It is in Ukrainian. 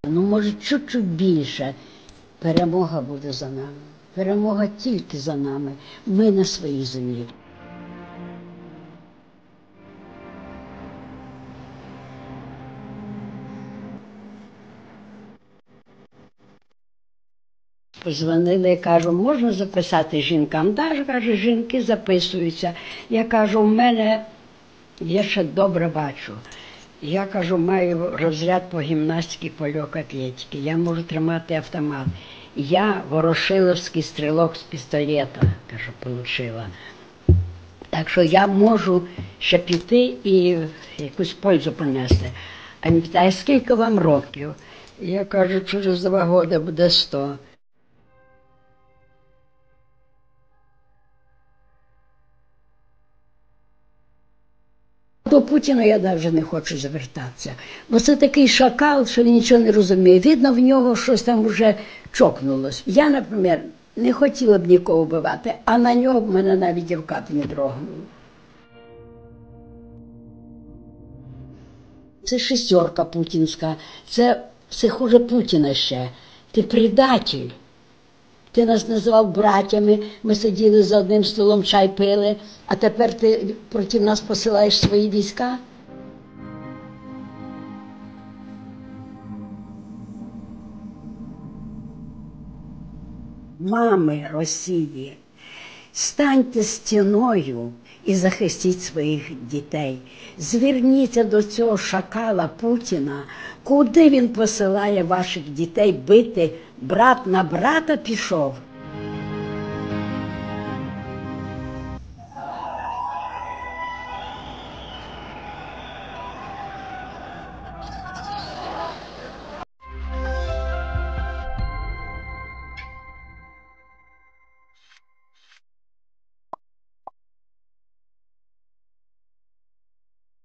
Ну, може, чуть-чуть більше. Перемога буде за нами. Перемога тільки за нами. Ми на своїй землі. Позвонили, я кажу, можна записати жінкам? Да, каже, жінки записуються. Я кажу, в мене, я ще добре бачу. Я кажу, маю розряд по гімнастиці, по легкоатлетиці. Я можу тримати автомат. Я ворошиловський стрілок з пістолета, кажу, отримала. Так що я можу ще піти і якусь пользу принести. А він питає, скільки вам років? Я кажу, через 2 роки буде 100. До Путіна я навіть не хочу звертатися, бо це такий шакал, що він нічого не розуміє. Видно, в нього щось там вже чокнулось. Я, наприклад, не хотіла б нікого вбивати, а на нього б мене навіть і в кап не дрогнуло. Це шестерка путінська, це хуже Путіна ще. Ти предатель. Ти нас називав братями, ми сиділи за одним столом, чай пили, а тепер ти проти нас посилаєш свої війська? Мами Росії, станьте стіною і захистіть своїх дітей. Зверніться до цього шакала Путіна, куди він посилає ваших дітей бити, брат на брата пішов.